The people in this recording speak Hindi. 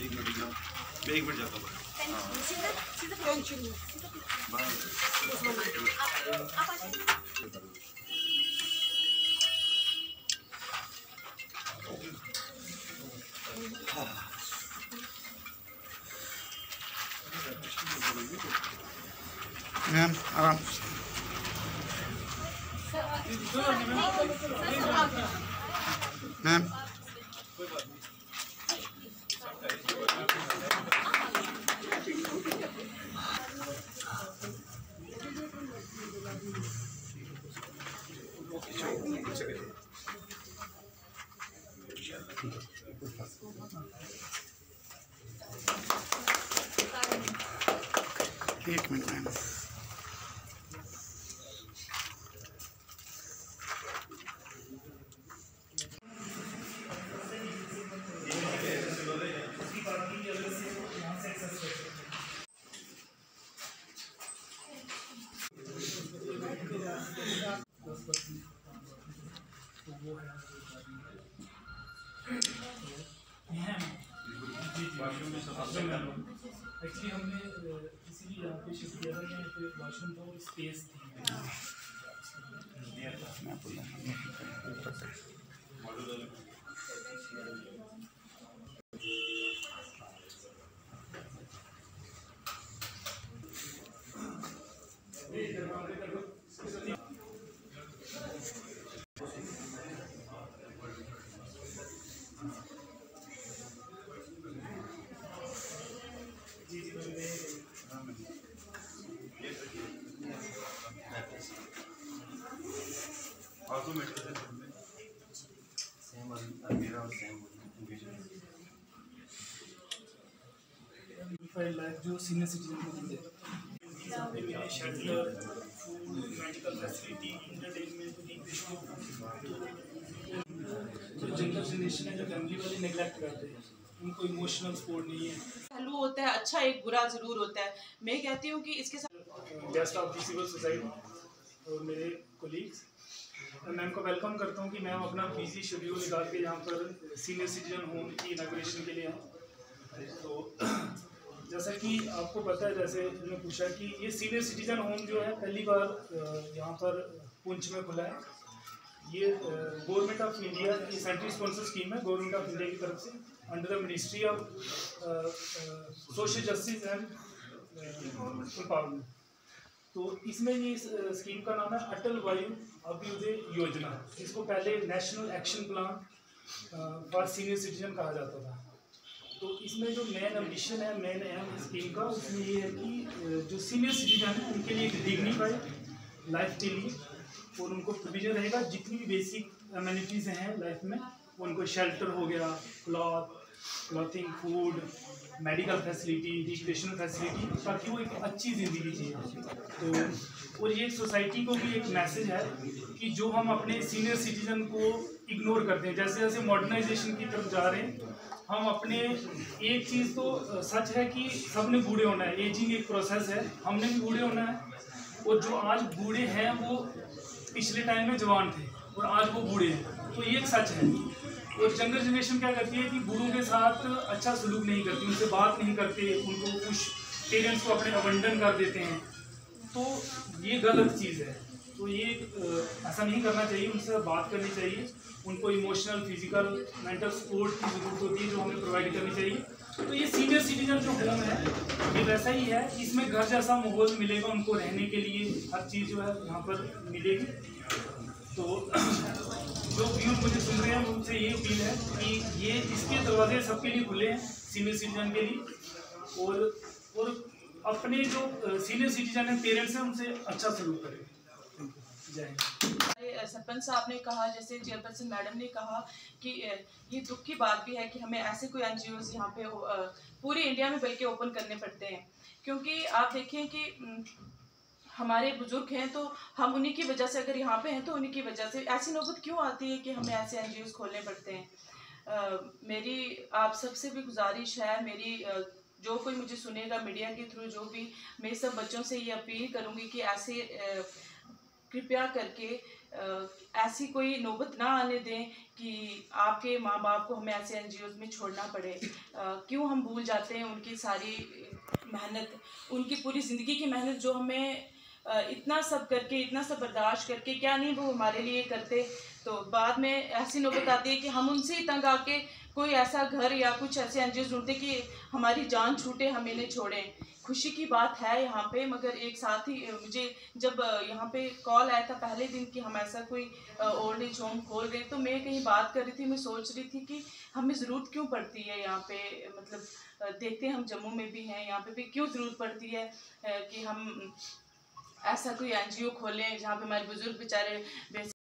एक मिनट जाओ, मैं 1 मिनट जाता हूँ। मैम आराम मैम एक मिनट मैम एक्चुअली हमने इसीलिए यहाँ पे शिफ्ट किया था कि यहाँ पे वॉशरूम था और स्पेस थी। लाइफ जो सीनियर सिटीजन को मिले, shelter, food, medical facility, entertainment, तो जनरल जनरेशन है जो फैमिली वाले नेगलेक्ट करते हैं, उनको इमोशनल सपोर्ट नहीं है। पहलू होता है अच्छा, एक बुरा जरूर होता है। मैं कहती हूँ कि इसके साथ guest of the civil society और मेरे कोलीग्स, मैम को वेलकम करता हूँ कि मैम अपना बिजी शेड्यूल निकाल के यहाँ पर सीनियर सिटीजन होम की इनॉग्रेशन के लिए आए। तो जैसा कि आपको पता है, जैसे मैंने पूछा कि ये सीनियर सिटीजन होम जो है पहली बार यहाँ पर पुंछ में खुला है। ये गवर्नमेंट ऑफ इंडिया की सेंट्रल स्पॉन्सर स्कीम है, गवर्नमेंट ऑफ इंडिया की तरफ से under the ministry of social justice and empowerment. तो इसमें ये स्कीम का नाम है अटल वायु अभ्युदय योजना, जिसको पहले national action plan for senior citizen कहा जाता था। तो इसमें जो मेन एम्बिशन है, मेन एम स्कीम का, उसमें ये है कि जो सीनियर सिटीजन है उनके लिए एक डिग्निफाइड लाइफ के लिए और उनको प्रोविजन रहेगा जितनी भी बेसिक एमिनिटीज़ हैं लाइफ में, उनको शेल्टर हो गया, clothing, food, medical facility, recreational facility, ताकि वो एक अच्छी ज़िंदगी जिए। तो और ये सोसाइटी को भी एक मैसेज है कि जो हम अपने सीनियर सिटीजन को इग्नोर करते हैं, जैसे जैसे मॉडर्नाइजेशन की तरफ जा रहे हैं, हम अपने एक चीज़ तो सच है कि सबने बूढ़े होना है, एजिंग एक प्रोसेस है, हमने भी बूढ़े होना है। और जो आज बूढ़े हैं वो पिछले टाइम में जवान थे और आज वो बूढ़े हैं, तो ये एक सच है। और यंगर जनरेशन क्या करती है कि बूढ़ों के साथ अच्छा सलूक नहीं करती, उनसे बात नहीं करते, उनको कुछ पेरेंट्स को अपने अबंडन कर देते हैं, तो ये गलत चीज़ है। तो ये ऐसा नहीं करना चाहिए, उनसे बात करनी चाहिए, उनको इमोशनल, फिजिकल, मेंटल सपोर्ट की ज़रूरत होती है जो हमें प्रोवाइड करनी चाहिए। तो ये सीनियर सिटीजन जो होम है ये वैसा ही है, इसमें घर जैसा माहौल मिलेगा उनको रहने के लिए, हर चीज़ जो है यहाँ पर मिलेगी। तो जो व्यूअर मुझे सुन रहे हैं उनसे ये अपील है कि ये इसके दरवाजे सबके लिए खुले हैं सीनियर सिटीजन के लिए, और अपने जो सीनियर सिटीजन हैं, पेरेंट्स हैं, उनसे अच्छा सलूक करें। जय हिंद। सरपंच साहब ने कहा, जैसे चेयरपर्सन मैडम ने कहा कि ये दुख की बात भी है कि हमें ऐसे कोई NGOs यहाँ पे पूरी इंडिया में बल्कि ओपन करने पड़ते हैं, क्योंकि आप देखें कि हमारे बुजुर्ग हैं तो हम उन्हीं की वजह से अगर यहाँ पे हैं तो उन्हीं की वजह से ऐसी नौबत क्यों आती है कि हमें ऐसे NGOs खोलने पड़ते हैं। मेरी आप सबसे भी गुजारिश है, मेरी जो कोई मुझे सुनेगा मीडिया के थ्रू, जो भी, मैं सब बच्चों से ये अपील करूँगी कि ऐसे कृपया करके ऐसी कोई नौबत ना आने दें कि आपके माँ बाप को हमें ऐसे NGOs में छोड़ना पड़े। क्यों हम भूल जाते हैं उनकी सारी मेहनत, उनकी पूरी ज़िंदगी की मेहनत, जो हमें इतना सब करके, इतना सब बर्दाश्त करके, क्या नहीं वो हमारे लिए करते। तो बाद में ऐसी नौबत आती है कि हम उनसे ही तंग आके कोई ऐसा घर या कुछ ऐसे NGOs ढूंढते कि हमारी जान छूटे, हम इन्हें छोड़ें। खुशी की बात है यहाँ पे, मगर एक साथ ही मुझे जब यहाँ पे कॉल आया था पहले दिन कि हम ऐसा कोई ओल्ड एज होम खोल रहे हैं, तो मैं कहीं बात कर रही थी, मैं सोच रही थी कि हमें ज़रूरत क्यों पड़ती है यहाँ पे, मतलब देखते हैं हम जम्मू में भी हैं, यहाँ पे भी क्यों ज़रूरत पड़ती है कि हम ऐसा कोई NGO खोलें जहाँ पे हमारे बुज़ुर्ग बेचारे